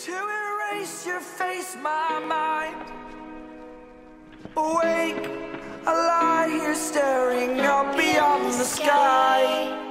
To erase your face, my mind. Awake, I lie here staring up beyond the sky.